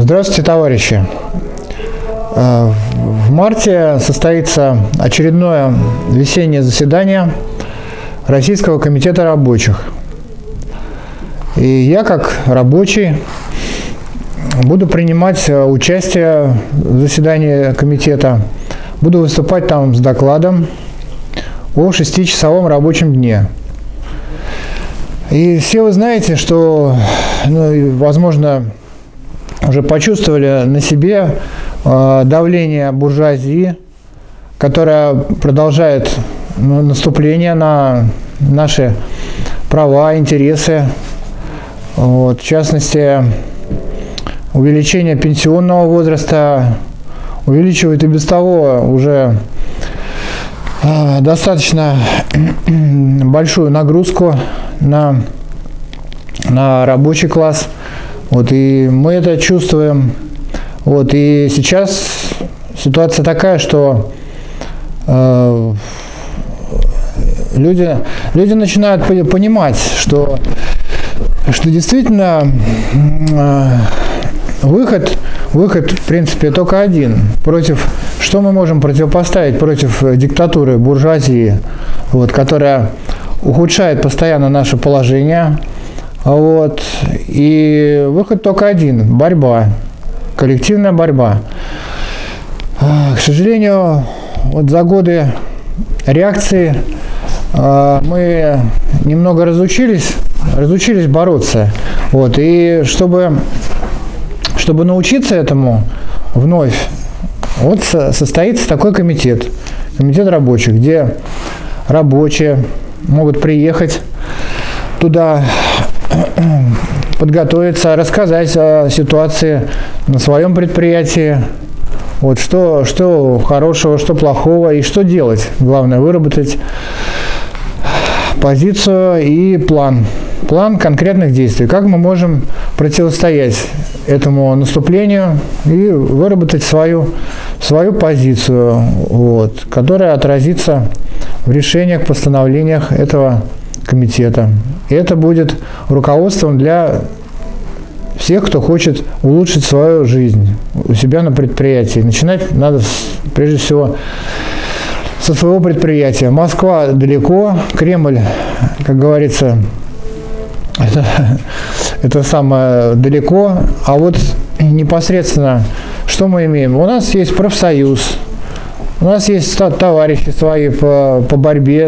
Здравствуйте, товарищи! В марте состоится очередное весеннее заседание Российского комитета рабочих. И я, как рабочий, буду принимать участие в заседании комитета, буду выступать там с докладом о 6-часовом рабочем дне. И все вы знаете, что, возможно, уже почувствовали на себе давление буржуазии, которая продолжает наступление на наши права, интересы. В частности, увеличение пенсионного возраста увеличивает и без того уже достаточно большую нагрузку на рабочий класс. И мы это чувствуем. И сейчас ситуация такая, что люди начинают понимать, что действительно выход, в принципе, только один. Что мы можем противопоставить против диктатуры буржуазии, которая ухудшает постоянно наше положение. И выход только один – борьба, коллективная борьба. К сожалению, за годы реакции мы немного разучились бороться. И чтобы научиться этому вновь, состоится такой комитет рабочих, где рабочие могут приехать туда, подготовиться, рассказать о ситуации на своем предприятии, что хорошего, что плохого и что делать. Главное, выработать позицию и план конкретных действий, как мы можем противостоять этому наступлению и выработать свою позицию, которая отразится в решениях, постановлениях этого комитета. И это будет руководством для всех, кто хочет улучшить свою жизнь у себя на предприятии. Начинать надо, прежде всего, со своего предприятия. Москва далеко, Кремль, как говорится, это самое далеко. А непосредственно, что мы имеем? У нас есть профсоюз, у нас есть товарищи свои по борьбе,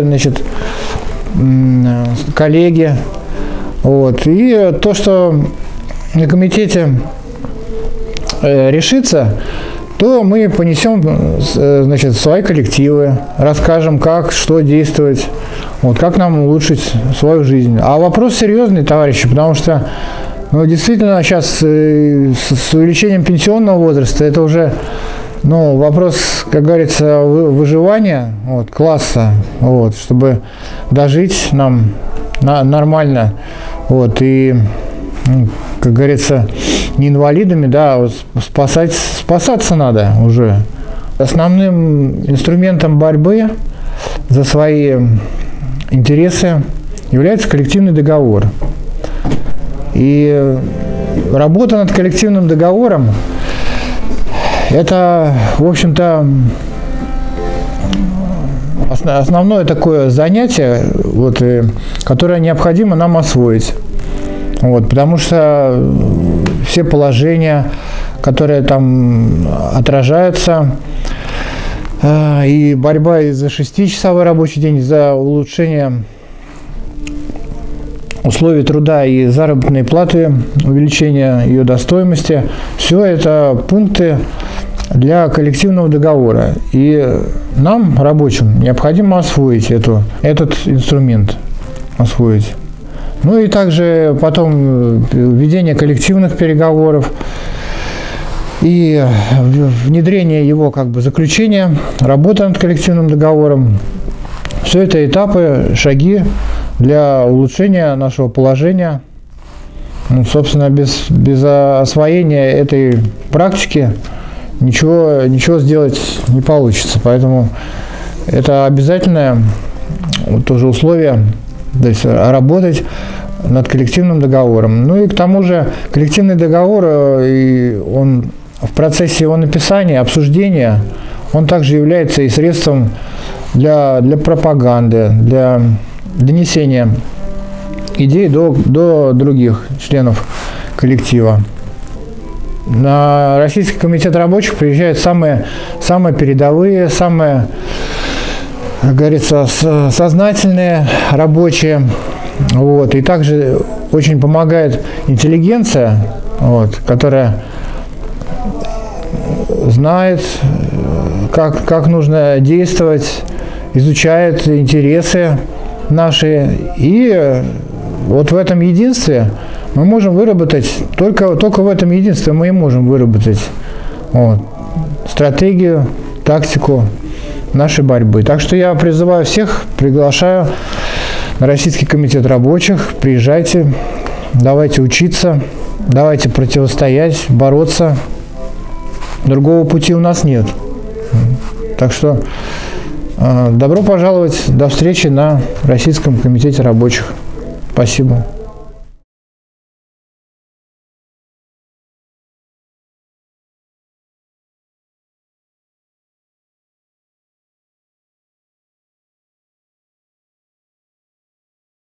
коллеги. И то, что на комитете решится, то мы понесем, свои коллективы, расскажем, как, что действовать, как нам улучшить свою жизнь. А вопрос серьезный, товарищи, потому что действительно сейчас с увеличением пенсионного возраста это уже вопрос, как говорится, выживания класса, чтобы дожить нам нормально, и, как говорится, не инвалидами, спасаться надо уже. Основным инструментом борьбы за свои интересы является коллективный договор. И работа над коллективным договором – это, в общем-то, основное такое занятие, которое необходимо нам освоить. Потому что все положения, которые там отражаются, и борьба и за 6-часовой рабочий день, за улучшение условий труда и заработной платы, увеличение ее достоимости, все это пункты для коллективного договора. И нам, рабочим, необходимо освоить этот инструмент. И также потом введение коллективных переговоров и внедрение его заключения, работа над коллективным договором. Все это этапы, шаги для улучшения нашего положения. Собственно, без освоения этой практики ничего сделать не получится. Поэтому это обязательное тоже условие, то есть работать над коллективным договором. Ну и к тому же коллективный договор, и он в процессе его написания, обсуждения, он также является и средством для пропаганды, для донесения идей до других членов коллектива. На Российский комитет рабочих приезжают самые передовые, самые, как говорится, сознательные рабочие. Вот. И также очень помогает интеллигенция, вот, которая знает, как нужно действовать, изучает интересы наши. И вот в этом единстве мы можем выработать, только в этом единстве мы и можем выработать вот, стратегию, тактику нашей борьбы. Так что я призываю всех, приглашаю на Российский комитет рабочих, приезжайте, давайте учиться, давайте противостоять, бороться. Другого пути у нас нет. Так что добро пожаловать, до встречи на Российском комитете рабочих. Спасибо.